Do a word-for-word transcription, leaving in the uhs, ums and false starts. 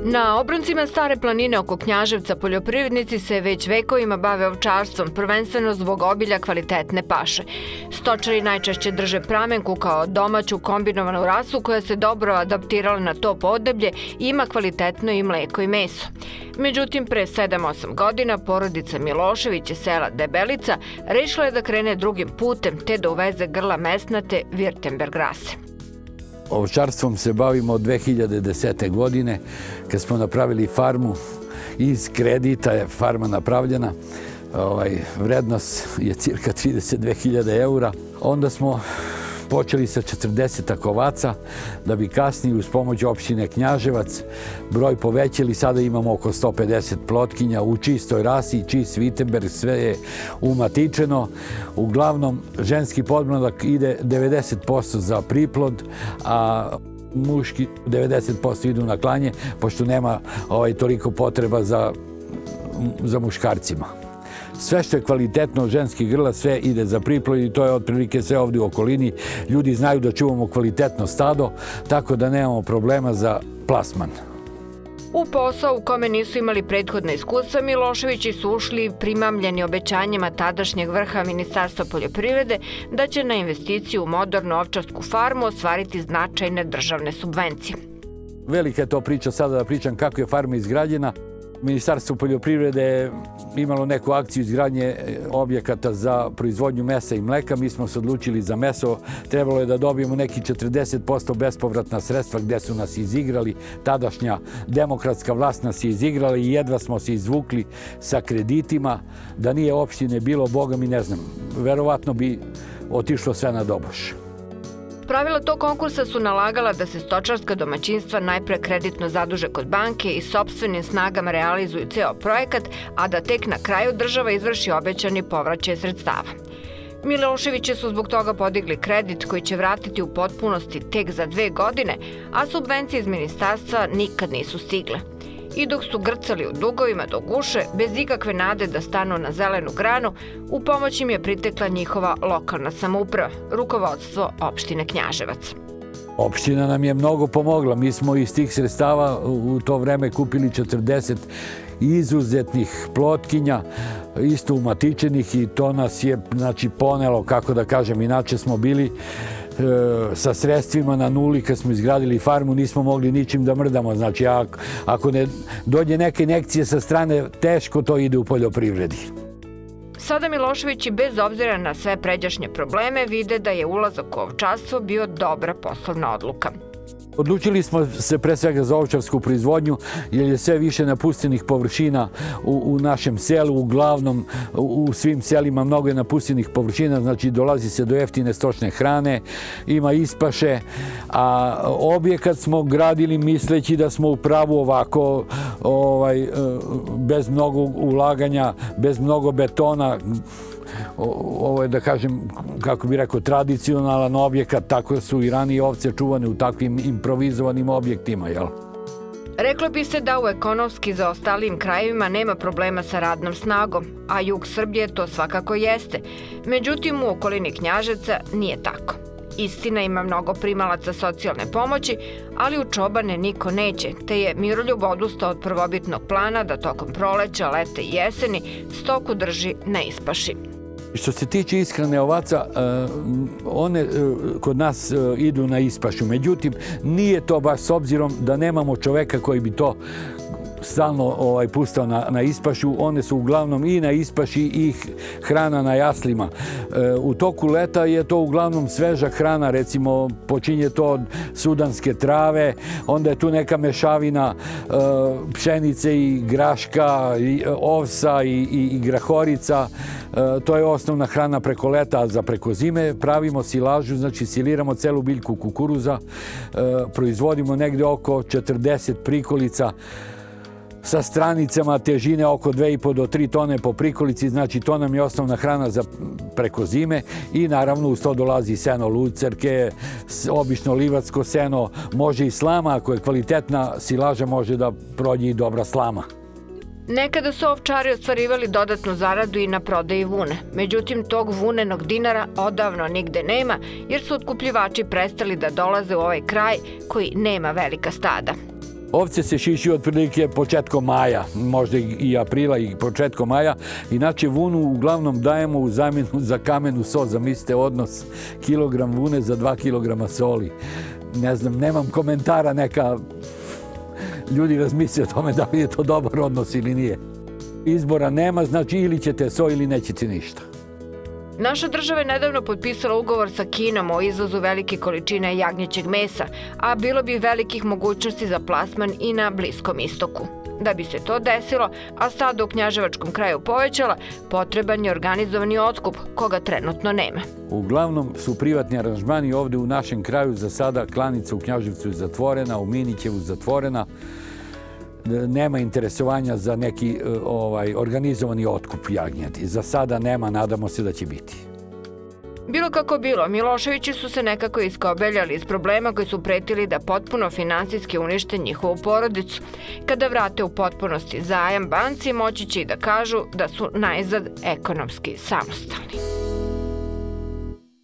Na obroncima Stare planine oko Knjaževca poljoprivrednici se već vekovima bave ovčarstvom, prvenstveno zbog obilja kvalitetne paše. Stočari najčešće drže pramenku kao domaću kombinovanu rasu koja se dobro adaptirala na to podneblje i ima kvalitetno i mleko i meso. Međutim, pre sedam osam godina porodica Milošević iz sela Debelica rešila je da krene drugim putem te da uveze grla mesnate Virtemberg rase. Ovčarstvom se bavimo od dve hiljade desete. godine, kad smo napravili farmu. Iz kredita je farma napravljena. Vrednost je cirka trideset dve hiljade eura. Onda smo počeli sa četrdeset ovaca, da bi kasnije uz pomoć opštine Knjaževac broj povećali. Sada imamo oko sto pedeset plotkinja u čistoj rasi, čist Virtemberg, sve je umatičeno. Uglavnom, ženski podmladak ide devedeset posto za priplod, a muški devedeset posto idu na klanje, pošto nema toliko potreba za muškarcima. Sve što je kvalitetno od ženskih grla, sve ide za priplod i to je otprilike sve ovdje u okolini. Ljudi znaju da čuvamo kvalitetno stado, tako da nemamo problema za plasman. U posao u kome nisu imali prethodna iskustva, Miloševići su ušli primamljeni obećanjima tadašnjeg vrha Ministarstva poljoprivrede da će na investiciju u modernu ovčarsku farmu ostvariti značajne državne subvencije. Velika je to priča sada da pričam kako je farma izgrađena. Ministarstvo poljoprivrede je imalo neku akciju izgradnje objekata za proizvodnju mesa i mleka. Mi smo se odlučili za meso. Trebalo je da dobijemo neki četrdeset posto bespovratna sredstva gde su nas izigrali. Tadašnja demokratska vlast nas je izigrala i jedva smo se izvukli sa kreditima. Da nije opštine bilo, Boga mi ne znam, verovatno bi otišlo sve na doboš. Pravila tog konkursa su nalagala da se stočarska domaćinstva najpre kreditno zaduže kod banke i sopstvenim snagama realizuju ceo projekat, a da tek na kraju država izvrši obećani povraćaj sredstava. Miloševići su zbog toga podigli kredit koji će vratiti u potpunosti tek za dve godine, a subvencije iz ministarstva nikad nisu stigle. I dok su grcali u dugovima do guše, bez ikakve nade da stanu na zelenu granu, u pomoć im je pritekla njihova lokalna samouprava, rukovodstvo opštine Knjaževac. Opština nam je mnogo pomogla. Mi smo iz tih sredstava u to vreme kupili četrdeset izuzetnih plotkinja, isto umatičenih, i to nas je ponelo, kako da kažem, inače smo bili sa sredstvima na nuli. Kad smo izgradili farmu nismo mogli ničim da mrdamo. Znači, ako ne dođe neke injekcije sa strane, teško to ide u poljoprivredi. Sada Miloševići, bez obzira na sve pređašnje probleme, vide da je ulazak u ovčarstvo bio dobra poslovna odluka. Odlučili smo se pre svega za ovčarsku proizvodnju, jer je sve više napuštenih površina u našem selu. Uglavnom, u svim selima mnogo je napuštenih površina, znači dolazi se do jeftine stočne hrane, ima ispaše, a objekat smo gradili misleći da smo u pravu ovako, bez mnogo ulaganja, bez mnogo betona. Ovo je, da kažem, kako bih rekao, tradicionalan objekat, tako su i ranije ovce čuvane u takvim improvizovanim objektima, jel? Reklo bi se da u ekonomski zaostalijim krajevima nema problema sa radnom snagom, a jug Srbije to svakako jeste. Međutim, u okolini Knjaževca nije tako. Istina, ima mnogo primalaca socijalne pomoći, ali u čobane niko neće, te je Miroljub odustao od prvobitnog plana da tokom proleća, leta i jeseni stoku drži na ispaši. Što se tiče ishrane ovaca, one kod nas idu na ispašu. Međutim, nije to baš, s obzirom da nemamo čoveka koji bi to stalno pustao na ispašu. One su uglavnom i na ispaši i hrana na jaslima. U toku leta je to uglavnom sveža hrana, recimo počinje to od sudanske trave, onda je tu neka mešavina pšenice i graška, ovsa i grahorica. To je osnovna hrana preko leta, a za preko zime pravimo silažu, znači siliramo celu biljku kukuruza, proizvodimo negde oko četrdeset prikolica sa stranicama težine oko dve i po do tri tone po prikolici, znači to nam je osnovna hrana za preko zime. I naravno uz to dolazi seno lucerke, obično livatsko seno, može i slama, ako je kvalitetna silaža može da prođe i dobra slama. Nekada su ovčari ostvarivali dodatnu zaradu i na prodaji vune. Međutim, tog vunenog dinara odavno nigde nema, jer su otkupljivači prestali da dolaze u ovaj kraj koji nema velika stada. Ovce se šiši otprilike početkom maja, možda i aprila i početkom maja. Inače, vunu uglavnom dajemo u zamjenu za kamenu sol. Zamislite odnos kilogram vune za dva kilograma soli. Ne znam, nemam komentara, neka ljudi razmisle o tome da li je to dobar odnos ili nije. Izbora nema, znači ili ćete so ili nećete ništa. Naša država je nedavno potpisala ugovor sa Kinom o izvozu velike količine jagnjećeg mesa, a bilo bi velikih mogućnosti za plasman i na Bliskom istoku. Da bi se to desilo, a stada u knjaževačkom kraju povećala, potreban je organizovani otkup, koga trenutno nema. Uglavnom su privatni aranžmani ovdje u našem kraju. Za sada klanica u Knjaževcu je zatvorena, u Minićevu zatvorena. Nema interesovanja za neki ovaj, organizovani otkup jagnjadi. Za sada nema, nadamo se da će biti. Bilo kako bilo, Miloševići su se nekako iskobeljali iz problema koji su pretili da potpuno finansijski unište njihovu porodicu. Kada vrate u potpunosti zajam banci, moći će i da kažu da su najzad ekonomski samostalni.